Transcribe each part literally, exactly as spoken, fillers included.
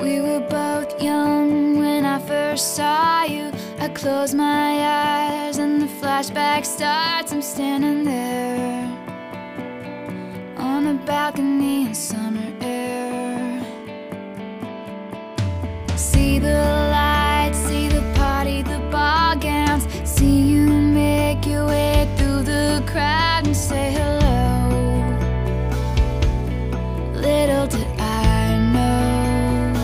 We were both young when I first saw you. I close my eyes and the flashback starts. I'm standing there on a balcony in summer air. See the lights, see the party, the ball gowns. See you make your way through the crowd and say hello. Little did I know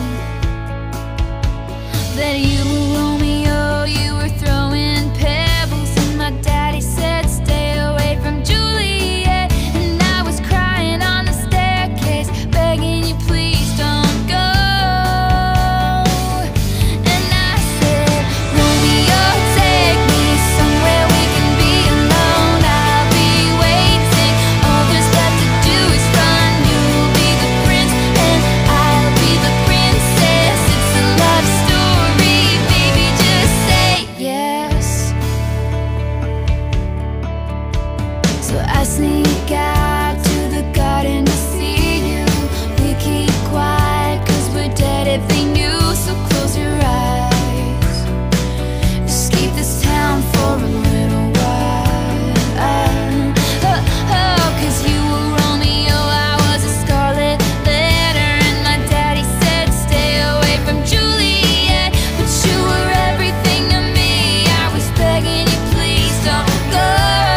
that you were Romeo, you were throwing pebbles, and my daddy said stay away from Juliet. And I was crying on the staircase, begging you please don't go. And I said, Romeo, take me somewhere we can be alone. I'll be waiting, all there's left to do is run. You'll be the prince and I'll be the princess. It's a love story, baby, just say yes. So I sneak out to the garden to see you. We keep quiet cause we're dead if they knew. So close your eyes, escape this town for a little while. Oh, oh, cause you were Romeo, I was a scarlet letter, and my daddy said stay away from Juliet. But you were everything to me, I was begging you please don't go.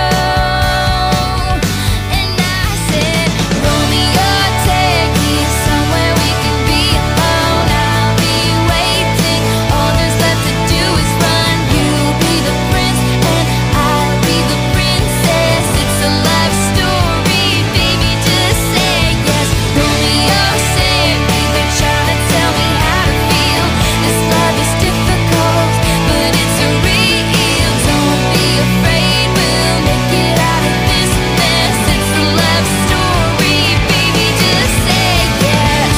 And I said, Romeo, take me somewhere we can be alone. I'll be waiting, all there's left to do is run. You'll be the prince and I'll be the princess. It's a love story, baby, just say yes. Romeo, save me, they're trying to tell me how to feel. This love is difficult, but it's a real. Don't be afraid, we'll make it out of this mess. It's a love story, baby, just say yes.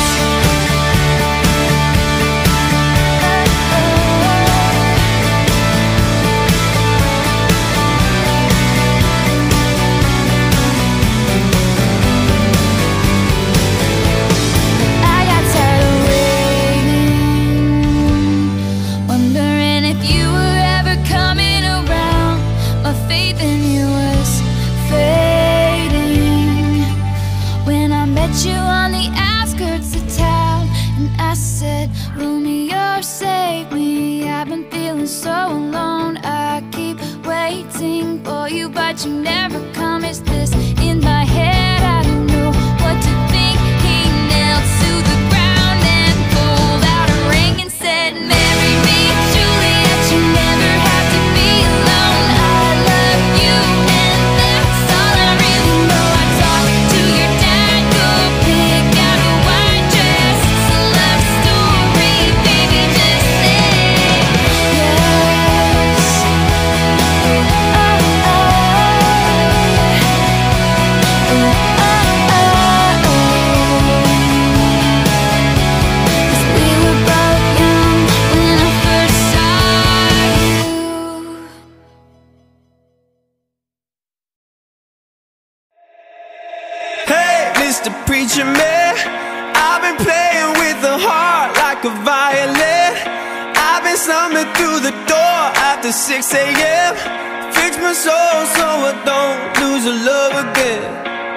I got tired of waiting, wondering if you were ever coming around. My faith in you was fading when I met you on the outskirts of town. And I said, Romeo, save me, I've been feeling so alone. I keep waiting for you, but you never come. Is this in my head? I don't know what to think. He knelt to the ground and pulled out a ring and said, marry me, Juliet, you never have to be alone. I love you and that's all I really know. I talk to your dad, go pick out a white dress. It's a love story, baby, just say yes. Oh, oh, oh. Oh, oh, oh. 'Cause we were both young when I first saw you. Hey, Mister Preacher Man, I've been playing with the heart like a violin. I've been slumming through the door after six A M Fix my soul so I don't lose a love again.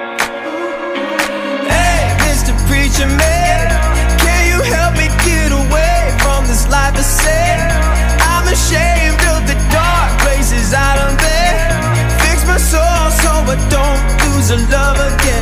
Hey, Mister Preacher Man, can you help me get away from this life of sin? I'm ashamed of the dark places I done been. Fix my soul so I don't lose a love again.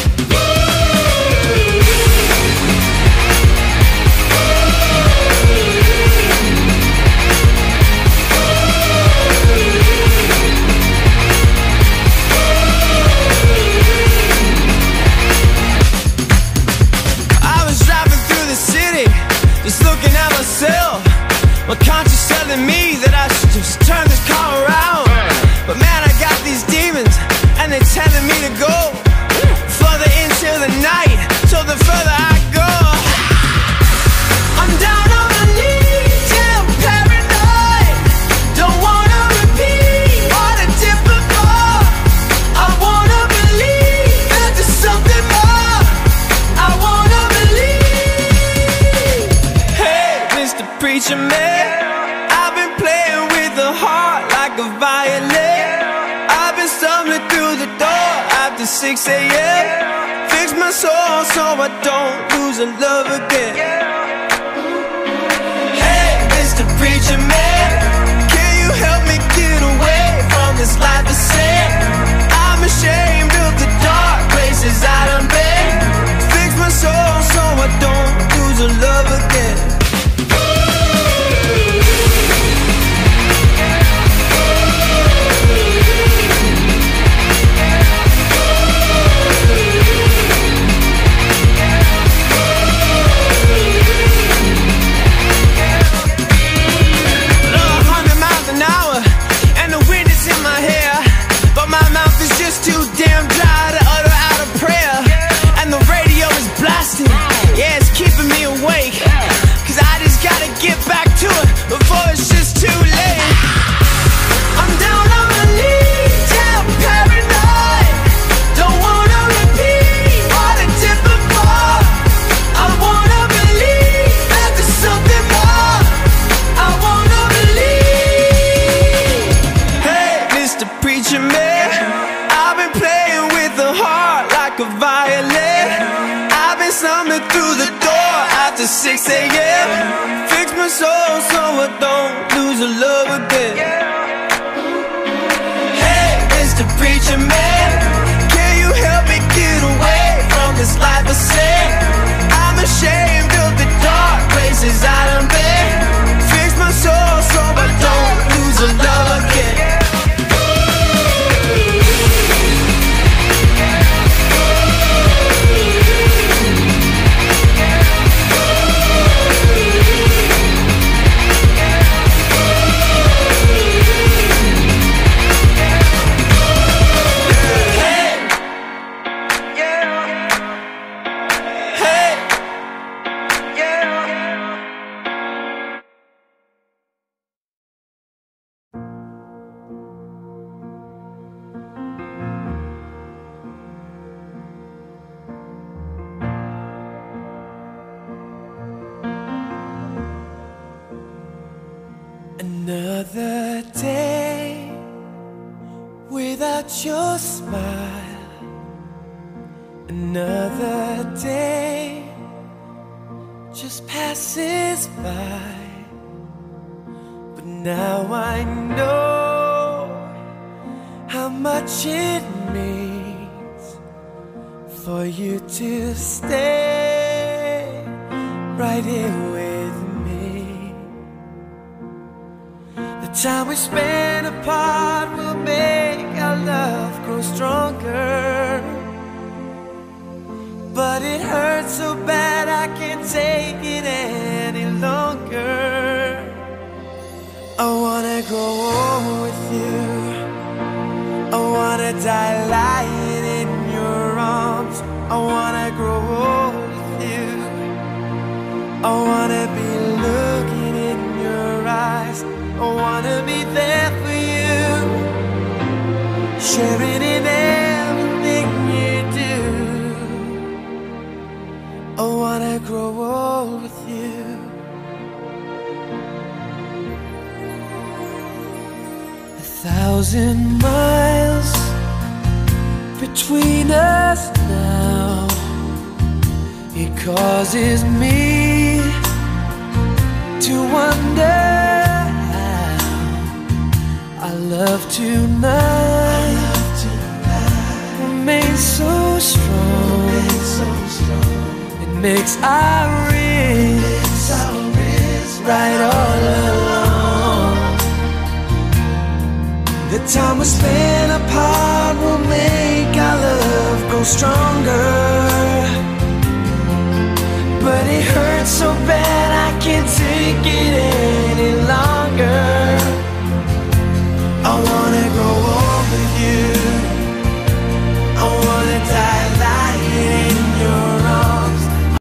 I was driving through the city, just looking at myself. My conscience telling me that I should just turn this car around. But man, I got these demons, and they're telling me to go further into the night. So the further I go, I'm down on my knees, yeah, I'm paranoid. Don't wanna repeat what I did before. I wanna believe that there's something more. I wanna believe. preacher man. I've been playing with the heart like a violin. I've been stumbling through the door after six a m Fix my soul so I don't lose a love again. Hey, Mister Preacher Man, can you help me get away from this life of sin? I'm ashamed of the dark places I done been. Fix my soul so I don't lose a love again. Too damn dry to utter out a prayer. And the radio is blasting. Yeah, it's keeping me awake. Cause I just gotta get back to it before it's just too late. I'm down on my knees, yeah, I'm paranoid. Don't wanna repeat what I did before. I wanna believe that there's something more. I wanna believe. Hey, Mister Preacher Man, I've been playing with the heart like a violin. I've been stumbling through the door after six a m Fix my soul so I don't lose a love again. Hey, Mister Preacher Man, can you help me get away from this life of sin? I'm ashamed of the dark places I done been. Fix my soul so I don't lose a love again. Another day without your smile. Another day just passes by. But now I know how much it means for you to stay right here with me. The time we spend apart will make our love grow stronger. But it hurts so bad I can't take it any longer. I wanna grow old with you. I wanna die lying in your arms. I wanna grow old with you. I wanna be looking in your eyes. I wanna be there for you, sharing in everything you do. I wanna grow old with you. A thousand miles between us now. It causes me to wonder our love tonight remains so strong. It makes our wrists right all along. The time we spend apart will make our love grow stronger. But it hurts so bad I can't take it